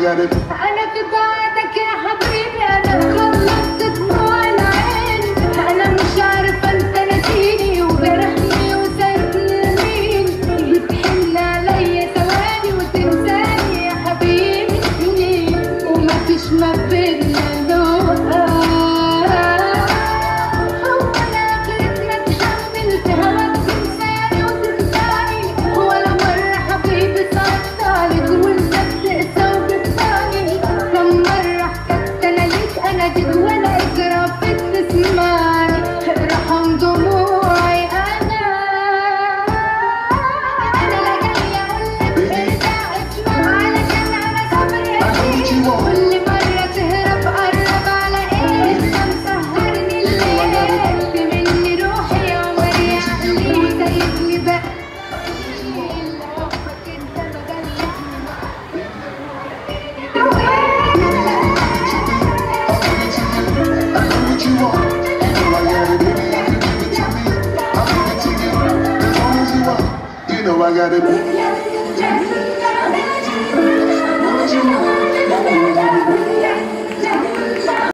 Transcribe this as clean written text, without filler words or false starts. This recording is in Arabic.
أنا في بعدك يا حبيبي، أنا خلصت دموع العين. أنا مش عارفة أنت ناسيني وجرحني وسايبني لمين. بتحن عليا ثواني وتنساني يا حبيبي سنين، ومفيش ما بينا لقاء. هو أنا آخرتنا اتحمل في هواك تنساني وتنساني، ولا مرة حبيبي صعبت عليك وأنت بتقسى وبتباني. كم مرة احتجت أنا ليك أناديك ولا إجرافك تسمعني. ارحم دموعي أنا لا جاية أقولك ارجع اسمع، علشان أنا صبري قليل. كل مرة تهرب قرب على إيه؟ أنت مسهرني الليل. خدت مني روحي يا عمر يا عقلي وسايبني بقى حبك أنت مجلدني. I got it.